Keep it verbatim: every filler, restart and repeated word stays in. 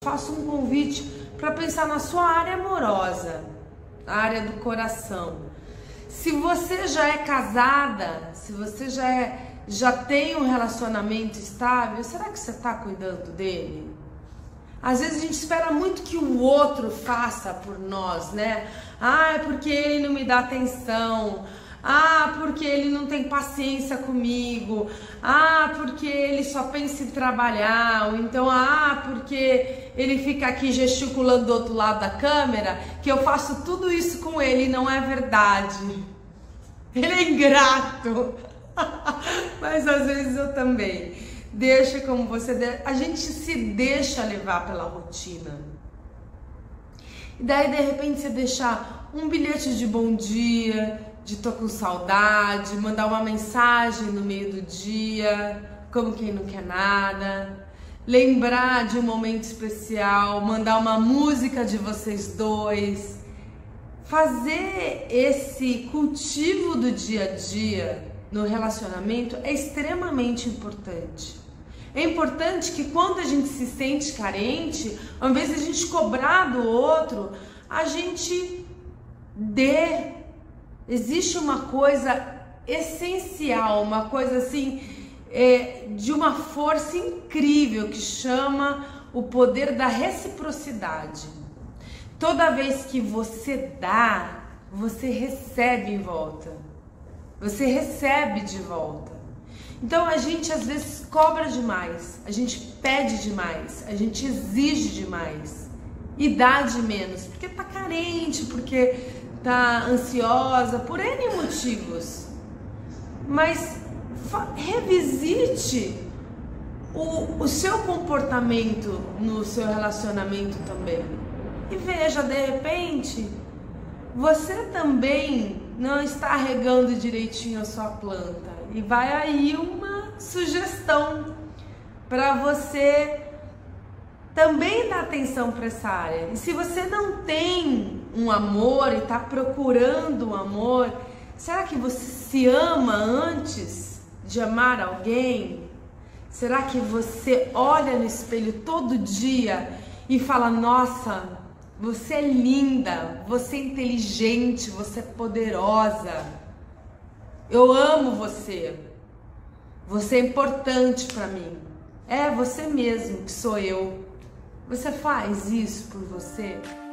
faço um convite para pensar na sua área amorosa, na área do coração. Se você já é casada, se você já, é, já tem um relacionamento estável, será que você está cuidando dele? Às vezes a gente espera muito que o outro faça por nós, né? Ah, é porque ele não me dá atenção. Ah, porque ele não tem paciência comigo. Ah, porque ele só pensa em trabalhar. Ou então, ah, porque ele fica aqui gesticulando do outro lado da câmera, que eu faço tudo isso com ele e não é verdade. Ele é ingrato. Mas às vezes eu também. Deixa como você... De... A gente se deixa levar pela rotina. E daí, de repente, você deixar um bilhete de bom dia, de tô com saudade, mandar uma mensagem no meio do dia, como quem não quer nada, lembrar de um momento especial, mandar uma música de vocês dois, fazer esse cultivo do dia a dia no relacionamento é extremamente importante. É importante que quando a gente se sente carente, ao invés de a gente cobrar do outro, a gente dê. Existe uma coisa essencial, uma coisa assim, é, de uma força incrível que chama o poder da reciprocidade. Toda vez que você dá, você recebe em volta. Você recebe de volta. Então a gente às vezes cobra demais, a gente pede demais, a gente exige demais e dá de menos, porque tá carente, porque tá ansiosa, por N motivos. Mas revisite o, o seu comportamento no seu relacionamento também. E veja, de repente, você também não está regando direitinho a sua planta. E vai aí uma sugestão para você também dar atenção para essa área. E se você não tem um amor e está procurando um amor, será que você se ama antes de amar alguém? Será que você olha no espelho todo dia e fala, nossa, você é linda, você é inteligente, você é poderosa, eu amo você, você é importante para mim, é você mesmo que sou eu. Você faz isso por você?